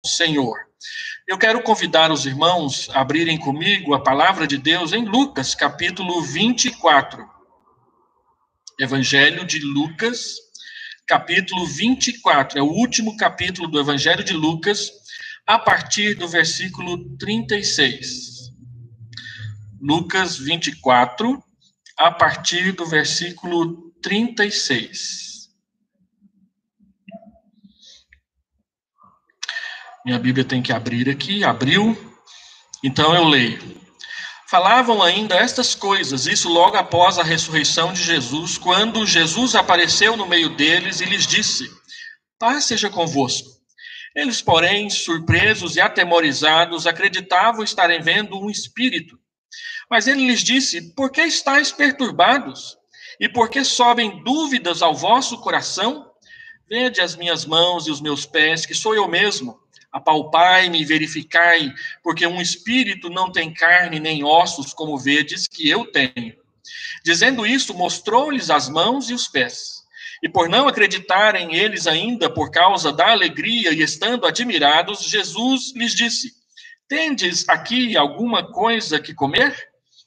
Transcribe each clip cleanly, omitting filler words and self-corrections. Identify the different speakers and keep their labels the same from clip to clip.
Speaker 1: Senhor. Eu quero convidar os irmãos a abrirem comigo a palavra de Deus em Lucas, capítulo 24. Evangelho de Lucas, capítulo 24. É o último capítulo do Evangelho de Lucas, a partir do versículo 36. Lucas 24, a partir do versículo 36. Minha Bíblia tem que abrir aqui, abriu, então eu leio. Falavam ainda estas coisas, isso logo após a ressurreição de Jesus, quando Jesus apareceu no meio deles e lhes disse: paz seja convosco. Eles, porém, surpresos e atemorizados, acreditavam estarem vendo um espírito. Mas ele lhes disse: por que estáis perturbados? E por que sobem dúvidas ao vosso coração? Vede as minhas mãos e os meus pés, que sou eu mesmo. Apalpai-me e verificai, porque um espírito não tem carne nem ossos, como vedes que eu tenho. Dizendo isso, mostrou-lhes as mãos e os pés. E por não acreditarem eles ainda, por causa da alegria e estando admirados, Jesus lhes disse: tendes aqui alguma coisa que comer?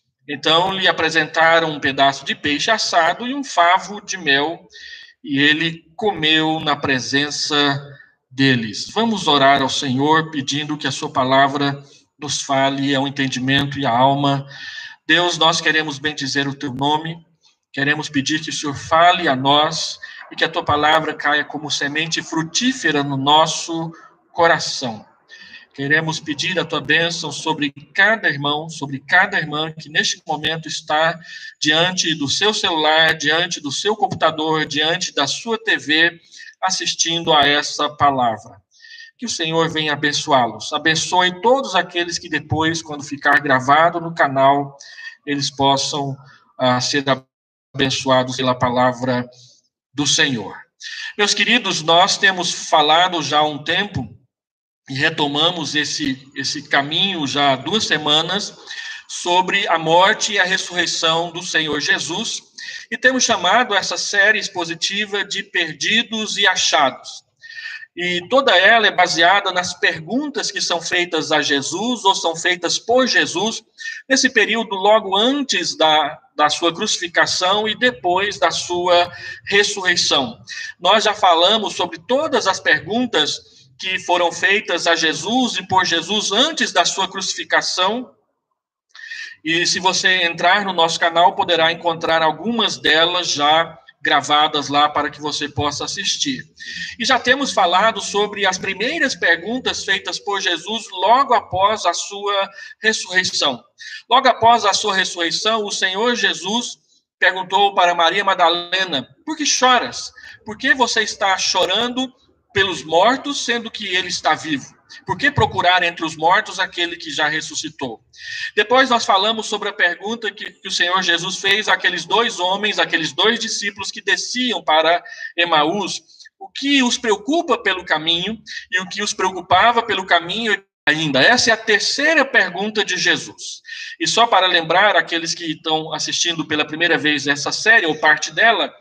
Speaker 1: Então lhe apresentaram um pedaço de peixe assado e um favo de mel, e ele comeu na presença deles. Vamos orar ao Senhor, pedindo que a sua palavra nos fale ao entendimento e à alma. Deus, nós queremos bendizer o teu nome, queremos pedir que o Senhor fale a nós e que a tua palavra caia como semente frutífera no nosso coração. Queremos pedir a tua bênção sobre cada irmão, sobre cada irmã que neste momento está diante do seu celular, diante do seu computador, diante da sua TV, assistindo a essa palavra. Que o Senhor venha abençoá-los. Abençoe todos aqueles que depois, quando ficar gravado no canal, eles possam ser abençoados pela palavra do Senhor. Meus queridos, nós temos falado já há um tempo e retomamos esse caminho já há 2 semanas sobre a morte e a ressurreição do Senhor Jesus, e temos chamado essa série expositiva de Perdidos e Achados. E toda ela é baseada nas perguntas que são feitas a Jesus, ou são feitas por Jesus, nesse período logo antes da sua crucificação e depois da sua ressurreição. Nós já falamos sobre todas as perguntas que foram feitas a Jesus e por Jesus antes da sua crucificação. E se você entrar no nosso canal, poderá encontrar algumas delas já gravadas lá para que você possa assistir. E já temos falado sobre as primeiras perguntas feitas por Jesus logo após a sua ressurreição. Logo após a sua ressurreição, o Senhor Jesus perguntou para Maria Madalena: por que choras? Por que você está chorando pelos mortos, sendo que ele está vivo? Por que procurar entre os mortos aquele que já ressuscitou? Depois nós falamos sobre a pergunta que o Senhor Jesus fez àqueles 2 homens, aqueles 2 discípulos que desciam para Emaús, o que os preocupa pelo caminho e o que os preocupava pelo caminho ainda. Essa é a terceira pergunta de Jesus. E só para lembrar aqueles que estão assistindo pela primeira vez essa série, ou parte dela,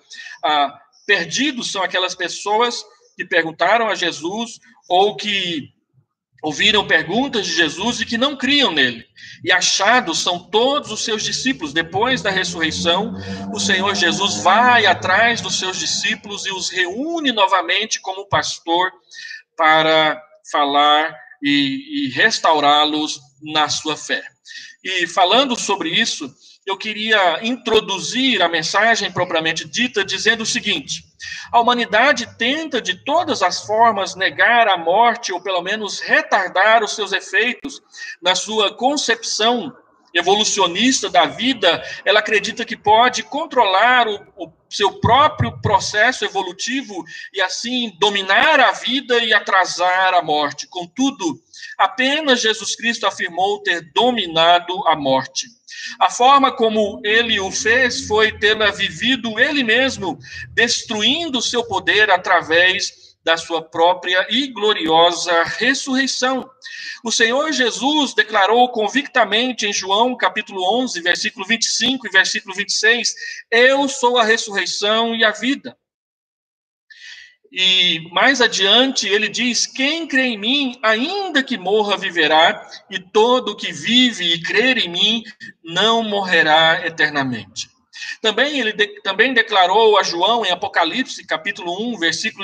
Speaker 1: perdidos são aquelas pessoas que perguntaram a Jesus ou que ouviram perguntas de Jesus e que não criam nele. E achados são todos os seus discípulos. Depois da ressurreição, o Senhor Jesus vai atrás dos seus discípulos e os reúne novamente como pastor para falar e restaurá-los na sua fé. E falando sobre isso, eu queria introduzir a mensagem propriamente dita dizendo o seguinte: a humanidade tenta de todas as formas negar a morte ou pelo menos retardar os seus efeitos na sua concepção evolucionista da vida. Ela acredita que pode controlar o seu próprio processo evolutivo e assim dominar a vida e atrasar a morte. Contudo, apenas Jesus Cristo afirmou ter dominado a morte. A forma como ele o fez foi tê-la vivido ele mesmo, destruindo o seu poder através da sua própria e gloriosa ressurreição. O Senhor Jesus declarou convictamente em João, capítulo 11, versículo 25 e versículo 26, eu sou a ressurreição e a vida. E mais adiante ele diz: quem crê em mim, ainda que morra, viverá, e todo que vive e crer em mim não morrerá eternamente. Também ele também declarou a João em Apocalipse, capítulo 1, versículo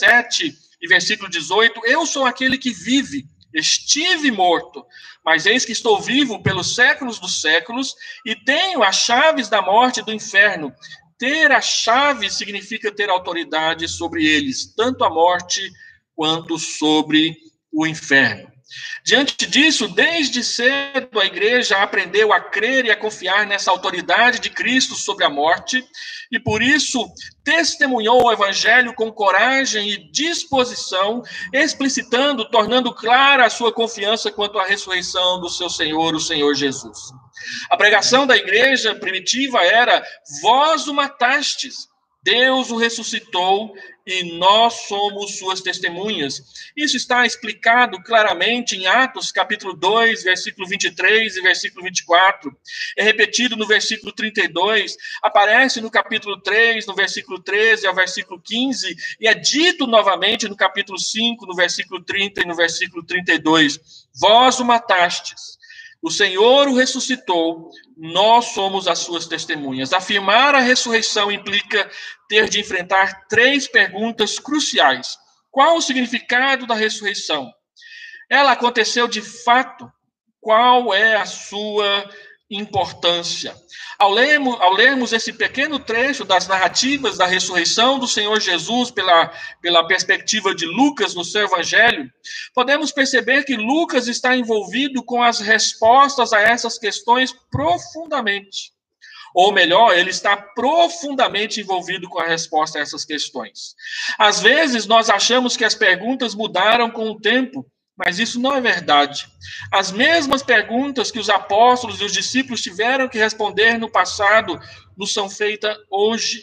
Speaker 1: 17 e versículo 18: eu sou aquele que vive, estive morto, mas eis que estou vivo pelos séculos dos séculos, e tenho as chaves da morte e do inferno. Ter a chave significa ter autoridade sobre eles, tanto a morte quanto sobre o inferno. Diante disso, desde cedo a igreja aprendeu a crer e a confiar nessa autoridade de Cristo sobre a morte, e por isso testemunhou o evangelho com coragem e disposição, explicitando, tornando clara a sua confiança quanto à ressurreição do seu Senhor, o Senhor Jesus. A pregação da igreja primitiva era: vós o matastes, Deus o ressuscitou e nós somos suas testemunhas. Isso está explicado claramente em Atos, capítulo 2, versículo 23 e versículo 24. É repetido no versículo 32, aparece no capítulo 3, no versículo 13 ao versículo 15, e é dito novamente no capítulo 5, no versículo 30 e no versículo 32. Vós o matastes, o Senhor o ressuscitou, nós somos as suas testemunhas. Afirmar a ressurreição implica ter de enfrentar 3 perguntas cruciais. Qual o significado da ressurreição? Ela aconteceu de fato? Qual é a sua importância? Ao lermos esse pequeno trecho das narrativas da ressurreição do Senhor Jesus pela perspectiva de Lucas no seu evangelho, podemos perceber que Lucas está envolvido com as respostas a essas questões profundamente. Ou melhor, ele está profundamente envolvido com a resposta a essas questões. Às vezes, nós achamos que as perguntas mudaram com o tempo, mas isso não é verdade. As mesmas perguntas que os apóstolos e os discípulos tiveram que responder no passado nos são feitas hoje.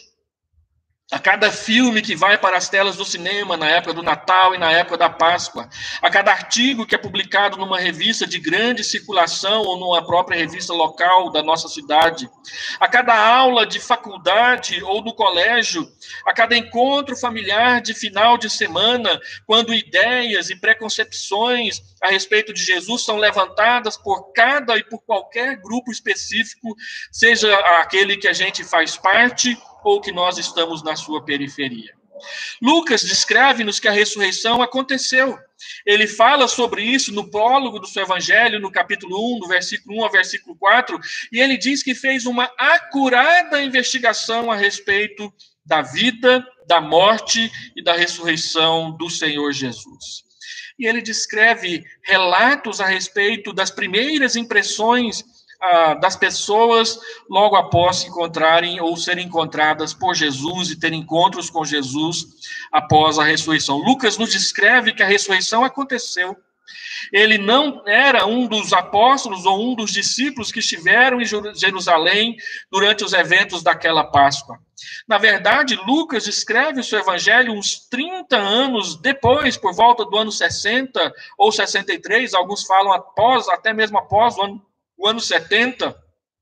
Speaker 1: A cada filme que vai para as telas do cinema na época do Natal e na época da Páscoa, a cada artigo que é publicado numa revista de grande circulação ou numa própria revista local da nossa cidade, a cada aula de faculdade ou do colégio, a cada encontro familiar de final de semana, quando ideias e preconcepções a respeito de Jesus são levantadas por cada e por qualquer grupo específico, seja aquele que a gente faz parte ou que nós estamos na sua periferia. Lucas descreve-nos que a ressurreição aconteceu. Ele fala sobre isso no prólogo do seu evangelho, no capítulo 1, do versículo 1 ao versículo 4, e ele diz que fez uma acurada investigação a respeito da vida, da morte e da ressurreição do Senhor Jesus. E ele descreve relatos a respeito das primeiras impressões das pessoas logo após se encontrarem ou serem encontradas por Jesus e ter encontros com Jesus após a ressurreição. Lucas nos descreve que a ressurreição aconteceu. Ele não era um dos apóstolos ou um dos discípulos que estiveram em Jerusalém durante os eventos daquela Páscoa. Na verdade, Lucas escreve o seu evangelho uns 30 anos depois, por volta do ano 60 ou 63, alguns falam após, até mesmo após o ano 70,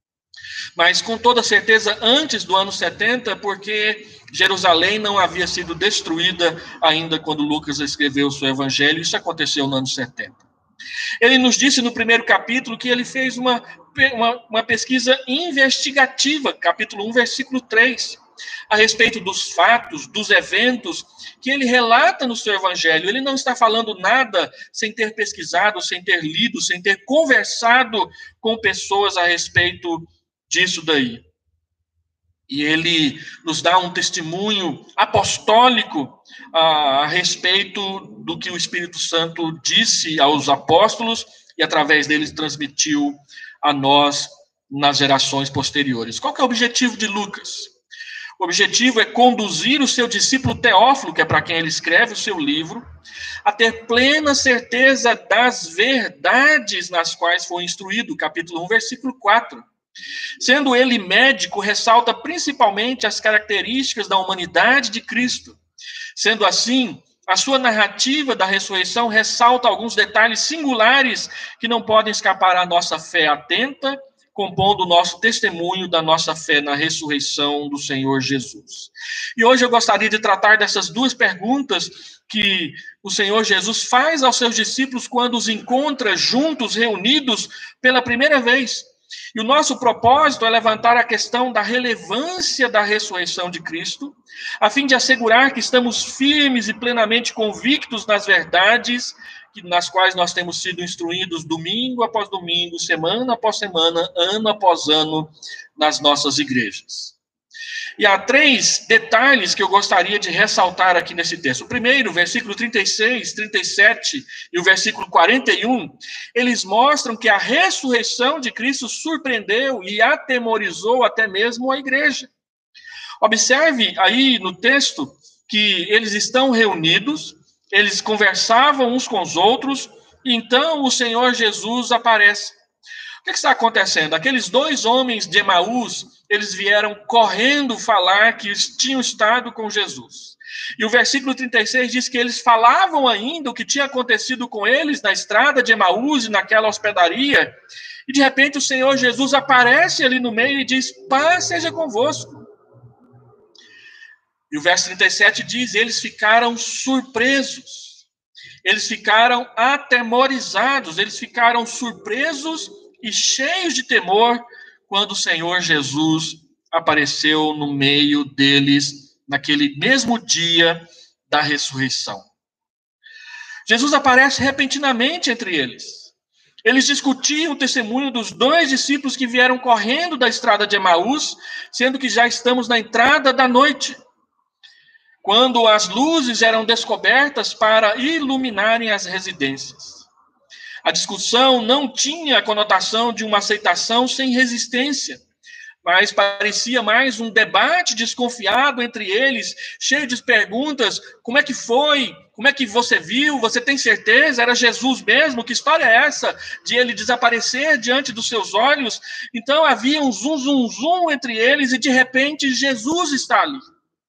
Speaker 1: mas com toda certeza antes do ano 70, porque Jerusalém não havia sido destruída ainda quando Lucas escreveu o seu evangelho. Isso aconteceu no ano 70. Ele nos disse no primeiro capítulo que ele fez uma pesquisa investigativa, capítulo 1, versículo 3, a respeito dos fatos, dos eventos que ele relata no seu evangelho. Ele não está falando nada sem ter pesquisado, sem ter lido, sem ter conversado com pessoas a respeito disso daí. E ele nos dá um testemunho apostólico a respeito do que o Espírito Santo disse aos apóstolos e através deles transmitiu a nós nas gerações posteriores. Qual que é o objetivo de Lucas? O objetivo é conduzir o seu discípulo Teófilo, que é para quem ele escreve o seu livro, a ter plena certeza das verdades nas quais foi instruído, capítulo 1, versículo 4. Sendo ele médico, ressalta principalmente as características da humanidade de Cristo. Sendo assim, a sua narrativa da ressurreição ressalta alguns detalhes singulares que não podem escapar à nossa fé atenta, compondo o nosso testemunho da nossa fé na ressurreição do Senhor Jesus. E hoje eu gostaria de tratar dessas duas perguntas que o Senhor Jesus faz aos seus discípulos quando os encontra juntos, reunidos pela primeira vez. E o nosso propósito é levantar a questão da relevância da ressurreição de Cristo, a fim de assegurar que estamos firmes e plenamente convictos nas verdades nas quais nós temos sido instruídos domingo após domingo, semana após semana, ano após ano, nas nossas igrejas. E há 3 detalhes que eu gostaria de ressaltar aqui nesse texto. O primeiro, versículo 36, 37 e o versículo 41, eles mostram que a ressurreição de Cristo surpreendeu e atemorizou até mesmo a igreja. Observe aí no texto que eles estão reunidos, eles conversavam uns com os outros, e então o Senhor Jesus aparece. O que está acontecendo? Aqueles 2 homens de Emaús, eles vieram correndo falar que tinham estado com Jesus. E o versículo 36 diz que eles falavam ainda o que tinha acontecido com eles na estrada de Emaús e naquela hospedaria. E de repente o Senhor Jesus aparece ali no meio e diz: paz seja convosco. E o verso 37 diz: eles ficaram surpresos. Eles ficaram atemorizados. Eles ficaram surpresos e cheios de temor quando o Senhor Jesus apareceu no meio deles naquele mesmo dia da ressurreição. Jesus aparece repentinamente entre eles. Eles discutiam o testemunho dos 2 discípulos que vieram correndo da estrada de Emaús, sendo que já estamos na entrada da noite, quando as luzes eram descobertas para iluminarem as residências. A discussão não tinha a conotação de uma aceitação sem resistência, mas parecia mais um debate desconfiado entre eles, cheio de perguntas: como é que foi? Como é que você viu? Você tem certeza? Era Jesus mesmo? Que história é essa de ele desaparecer diante dos seus olhos? Então havia um zum, zum, zum entre eles e de repente Jesus está ali.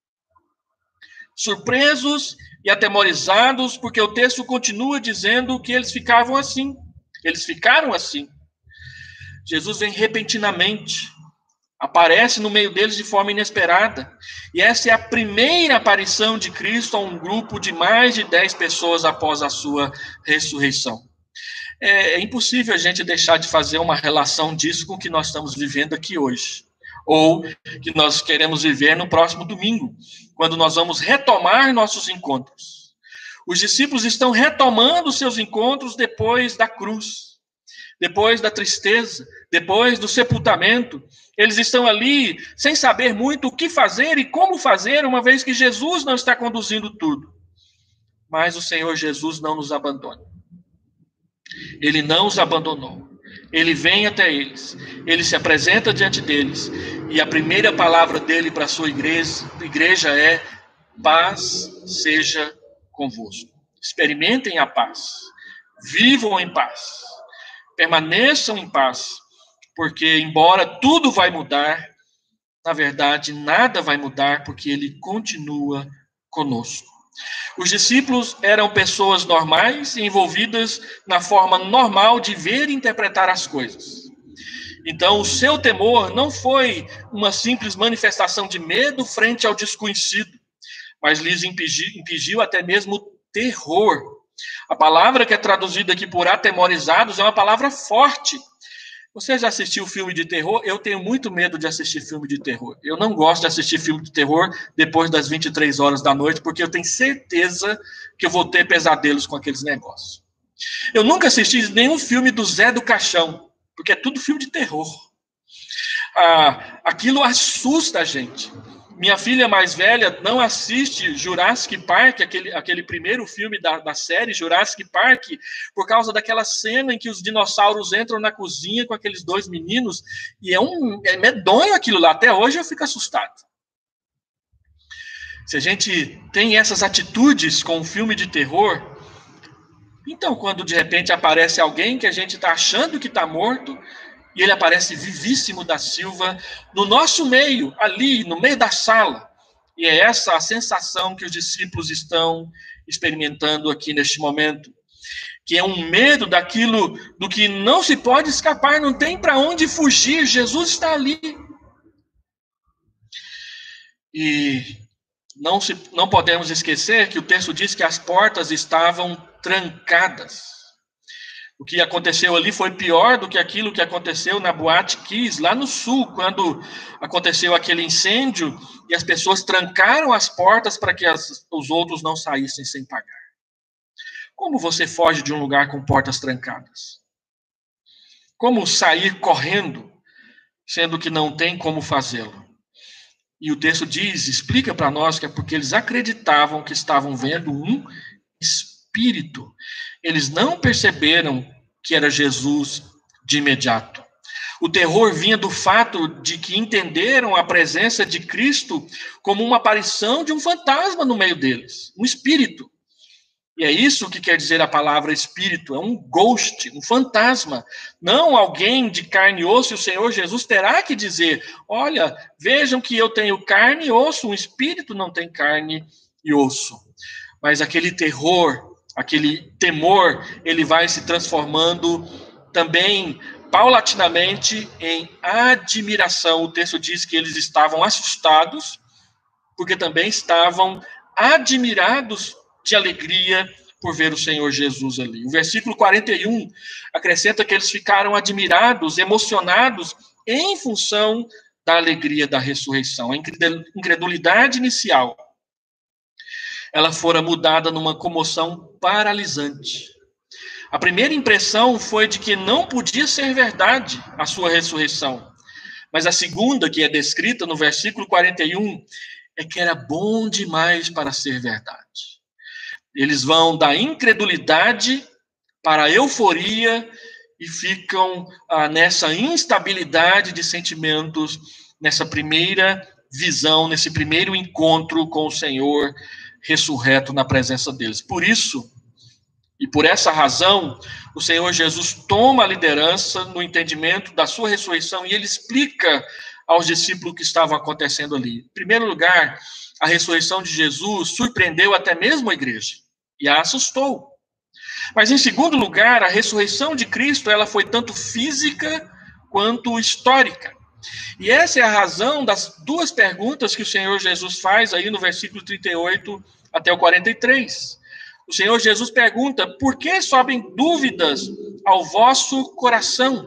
Speaker 1: Surpresos e atemorizados, porque o texto continua dizendo que eles ficavam assim. Eles ficaram assim. Jesus vem repentinamente, aparece no meio deles de forma inesperada. E essa é a primeira aparição de Cristo a um grupo de mais de 10 pessoas após a sua ressurreição. É impossível a gente deixar de fazer uma relação disso com o que nós estamos vivendo aqui hoje, ou que nós queremos viver no próximo domingo, quando nós vamos retomar nossos encontros. Os discípulos estão retomando seus encontros depois da cruz, depois da tristeza, depois do sepultamento. Eles estão ali sem saber muito o que fazer e como fazer, uma vez que Jesus não está conduzindo tudo. Mas o Senhor Jesus não nos abandona. Ele não os abandonou. Ele vem até eles, ele se apresenta diante deles, e a primeira palavra dele para a sua igreja é: paz seja convosco. Experimentem a paz, vivam em paz, permaneçam em paz, porque embora tudo vai mudar, na verdade nada vai mudar, porque ele continua conosco. Os discípulos eram pessoas normais e envolvidas na forma normal de ver e interpretar as coisas. Então, o seu temor não foi uma simples manifestação de medo frente ao desconhecido, mas lhes impingiu até mesmo terror. A palavra que é traduzida aqui por atemorizados é uma palavra forte. Você já assistiu filme de terror? Eu tenho muito medo de assistir filme de terror. Eu não gosto de assistir filme de terror depois das 23 horas da noite, porque eu tenho certeza que eu vou ter pesadelos com aqueles negócios. Eu nunca assisti nenhum filme do Zé do Caixão, porque é tudo filme de terror. Aquilo assusta a gente. Minha filha mais velha não assiste Jurassic Park, aquele primeiro filme da série Jurassic Park, por causa daquela cena em que os dinossauros entram na cozinha com aqueles 2 meninos, e é medonho aquilo lá. Até hoje eu fico assustado. Se a gente tem essas atitudes com um filme de terror, então quando de repente aparece alguém que a gente está achando que está morto, e ele aparece vivíssimo da Silva no nosso meio, ali no meio da sala. E é essa a sensação que os discípulos estão experimentando aqui neste momento. que é um medo daquilo do que não se pode escapar, não tem para onde fugir, Jesus está ali. E não podemos esquecer que o texto diz que as portas estavam trancadas. O que aconteceu ali foi pior do que aquilo que aconteceu na Boate Kiss, lá no sul, quando aconteceu aquele incêndio e as pessoas trancaram as portas para que os outros não saíssem sem pagar. Como você foge de um lugar com portas trancadas? Como sair correndo, sendo que não tem como fazê-lo? E o texto explica para nós que é porque eles acreditavam que estavam vendo um espírito. Eles não perceberam que era Jesus de imediato. O terror vinha do fato de que entenderam a presença de Cristo como uma aparição de um fantasma no meio deles, um espírito. E é isso que quer dizer a palavra espírito, é um ghost, um fantasma, não alguém de carne e osso. E o Senhor Jesus terá que dizer: olha, vejam que eu tenho carne e osso, um espírito não tem carne e osso. Mas aquele terror, aquele temor, ele vai se transformando também paulatinamente em admiração. O texto diz que eles estavam assustados, porque também estavam admirados de alegria por ver o Senhor Jesus ali. O versículo 41 acrescenta que eles ficaram admirados, emocionados, em função da alegria da ressurreição. A incredulidade inicial, ela fora mudada numa comoção paralisante. A primeira impressão foi de que não podia ser verdade a sua ressurreição. Mas a segunda, que é descrita no versículo 41, é que era bom demais para ser verdade. Eles vão da incredulidade para a euforia e ficam nessa instabilidade de sentimentos, nessa primeira visão, nesse primeiro encontro com o Senhor ressurreto na presença deles. Por isso, e por essa razão, o Senhor Jesus toma a liderança no entendimento da sua ressurreição e ele explica aos discípulos o que estava acontecendo ali. Em primeiro lugar, a ressurreição de Jesus surpreendeu até mesmo a igreja e a assustou. Mas, em segundo lugar, a ressurreição de Cristo, ela foi tanto física quanto histórica. E essa é a razão das duas perguntas que o Senhor Jesus faz aí no versículo 38 até o 43. O Senhor Jesus pergunta: por que sobem dúvidas ao vosso coração?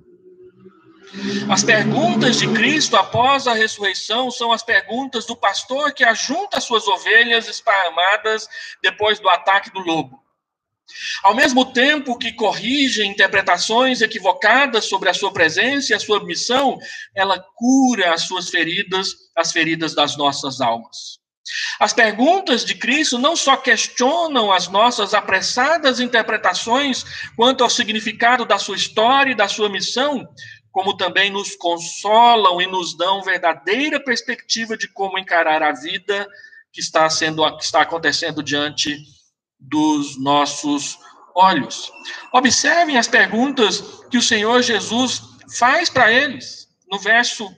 Speaker 1: As perguntas de Cristo após a ressurreição são as perguntas do pastor que ajunta suas ovelhas esparramadas depois do ataque do lobo. Ao mesmo tempo que corrige interpretações equivocadas sobre a sua presença e a sua missão, ela cura as suas feridas, as feridas das nossas almas. As perguntas de Cristo não só questionam as nossas apressadas interpretações quanto ao significado da sua história e da sua missão, como também nos consolam e nos dão verdadeira perspectiva de como encarar a vida que está acontecendo diante dos nossos olhos. Observem as perguntas que o Senhor Jesus faz para eles. No verso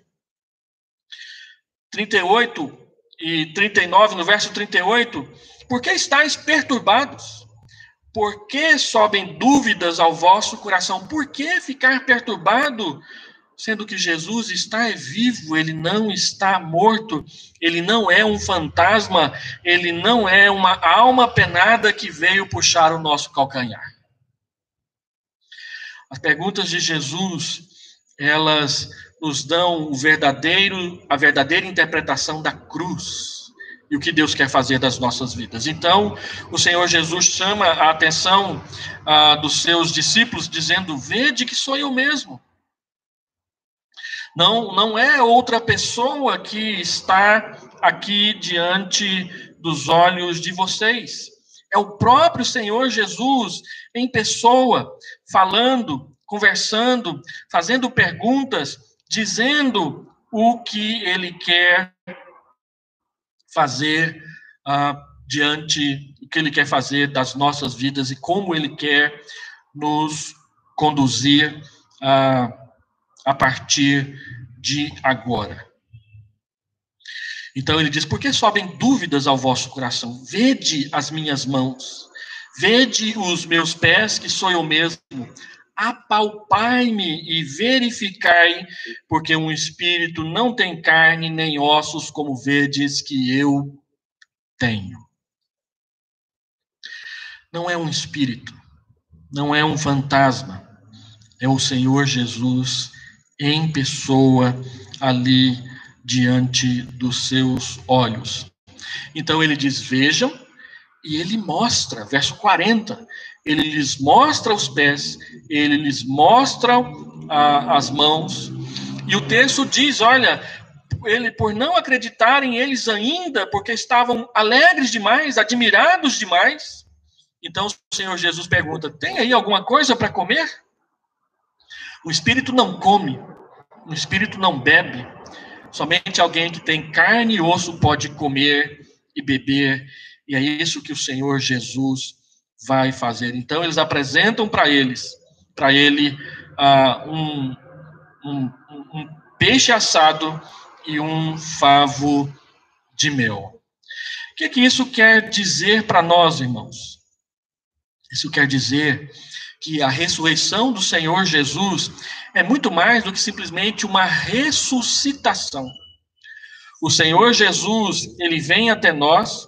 Speaker 1: 38 e 39, no verso 38, por que estáis perturbados? Por que sobem dúvidas ao vosso coração? Por que ficar perturbado, sendo que Jesus está vivo, ele não está morto, ele não é um fantasma, ele não é uma alma penada que veio puxar o nosso calcanhar. As perguntas de Jesus, elas nos dão a verdadeira interpretação da cruz e o que Deus quer fazer das nossas vidas. Então, o Senhor Jesus chama a atenção dos seus discípulos, dizendo: vede que sou eu mesmo. Não é outra pessoa que está aqui diante dos olhos de vocês. É o próprio Senhor Jesus em pessoa, falando, conversando, fazendo perguntas, dizendo o que ele quer fazer o que ele quer fazer das nossas vidas e como ele quer nos conduzir a partir de agora. Então ele diz: por que sobem dúvidas ao vosso coração? Vede as minhas mãos, Vede os meus pés, que sou eu mesmo. Apalpai-me e verificai, porque um espírito não tem carne nem ossos, como vedes que eu tenho. Não é um espírito, não é um fantasma, é o Senhor Jesus em pessoa ali diante dos seus olhos. Então ele diz: vejam, e ele mostra, verso 40, ele lhes mostra os pés, ele lhes mostra as mãos, e o texto diz: olha, ele, por não acreditarem eles ainda, porque estavam alegres demais, admirados demais, então o Senhor Jesus pergunta: tem aí alguma coisa para comer? O espírito não come, o espírito não bebe, somente alguém que tem carne e osso pode comer e beber, e é isso que o Senhor Jesus vai fazer. Então eles apresentam para ele um peixe assado e um favo de mel. O que isso quer dizer para nós, irmãos? Isso quer dizer que a ressurreição do Senhor Jesus é muito mais do que simplesmente uma ressuscitação. O Senhor Jesus, ele vem até nós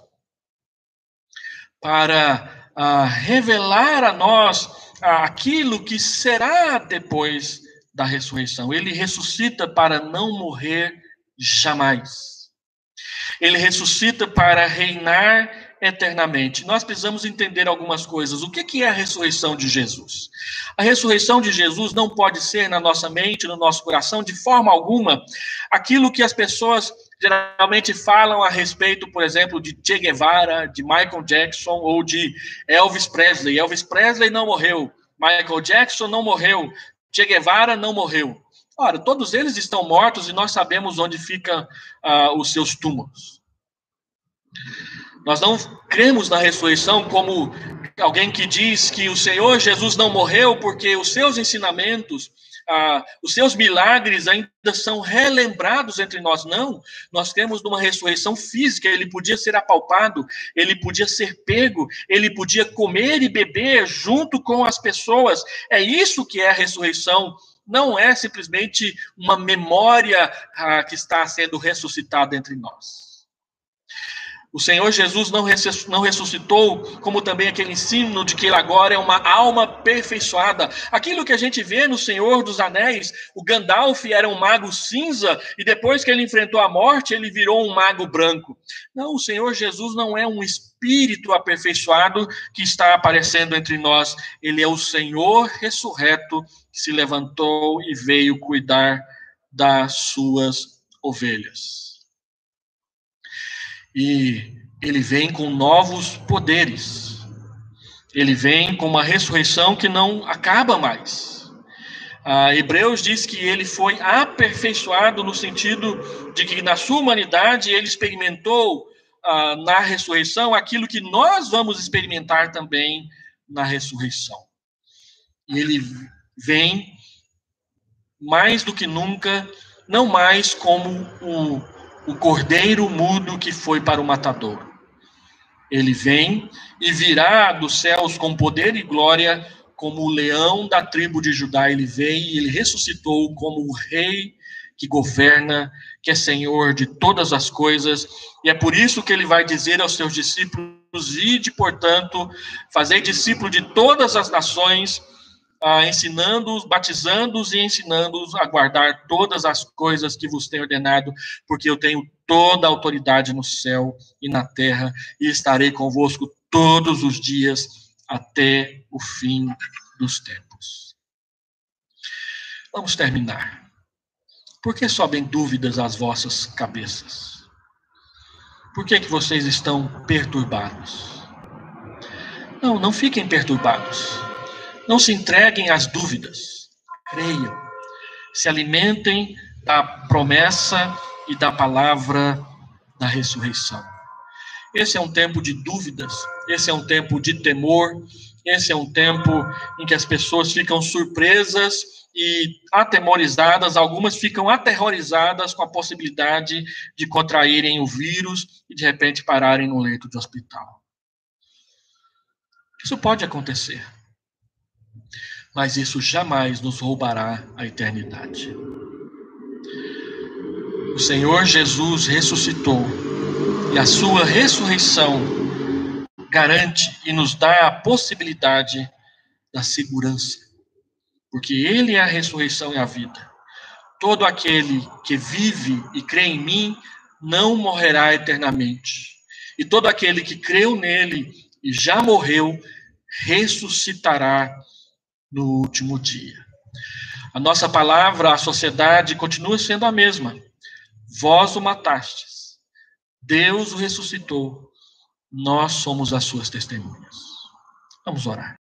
Speaker 1: para revelar a nós aquilo que será depois da ressurreição. Ele ressuscita para não morrer jamais. Ele ressuscita para reinar eternamente. Nós precisamos entender algumas coisas. O que é a ressurreição de Jesus? A ressurreição de Jesus não pode ser na nossa mente, no nosso coração, de forma alguma, aquilo que as pessoas geralmente falam a respeito, por exemplo, de Che Guevara, de Michael Jackson ou de Elvis Presley. Elvis Presley não morreu, Michael Jackson não morreu, Che Guevara não morreu. Ora, todos eles estão mortos e nós sabemos onde ficam os seus túmulos. Nós não cremos na ressurreição como alguém que diz que o Senhor Jesus não morreu porque os seus ensinamentos, os seus milagres ainda são relembrados entre nós. Não, nós cremos numa ressurreição física. Ele podia ser apalpado, ele podia ser pego, ele podia comer e beber junto com as pessoas. É isso que é a ressurreição. Não é simplesmente uma memória que está sendo ressuscitada entre nós. O Senhor Jesus não ressuscitou, como também aquele ensino de que ele agora é uma alma perfeiçoada. Aquilo que a gente vê no Senhor dos Anéis, o Gandalf era um mago cinza, e depois que ele enfrentou a morte, ele virou um mago branco. Não, o Senhor Jesus não é um espírito aperfeiçoado que está aparecendo entre nós. Ele é o Senhor ressurreto que se levantou e veio cuidar das suas ovelhas. E ele vem com novos poderes. Ele vem com uma ressurreição que não acaba mais. Hebreus diz que ele foi aperfeiçoado no sentido de que na sua humanidade ele experimentou na ressurreição aquilo que nós vamos experimentar também na ressurreição. E ele vem mais do que nunca, não mais como o cordeiro mudo que foi para o matadouro. Ele vem e virá dos céus com poder e glória, como o leão da tribo de Judá. Ele veio e ele ressuscitou como o rei que governa, que é senhor de todas as coisas. E é por isso que ele vai dizer aos seus discípulos: ide, portanto, fazei discípulo de todas as nações, ensinando-os, batizando-os e ensinando-os a guardar todas as coisas que vos tenho ordenado, porque eu tenho toda a autoridade no céu e na terra, e estarei convosco todos os dias até o fim dos tempos. Vamos terminar. Por que sobem dúvidas às vossas cabeças? Por que vocês estão perturbados? Não fiquem perturbados. Não se entreguem às dúvidas. Creiam. Se alimentem da promessa e da palavra da ressurreição. Esse é um tempo de dúvidas. Esse é um tempo de temor. Esse é um tempo em que as pessoas ficam surpresas e atemorizadas. Algumas ficam aterrorizadas com a possibilidade de contraírem o vírus e, de repente, pararem no leito de hospital. Isso pode acontecer. Mas isso jamais nos roubará a eternidade. O Senhor Jesus ressuscitou, e a sua ressurreição garante e nos dá a possibilidade da segurança, porque Ele é a ressurreição e a vida. Todo aquele que vive e crê em mim não morrerá eternamente. E todo aquele que creu nele e já morreu, ressuscitará no último dia. A nossa palavra à sociedade continua sendo a mesma. Vós o matastes, Deus o ressuscitou, nós somos as suas testemunhas. Vamos orar.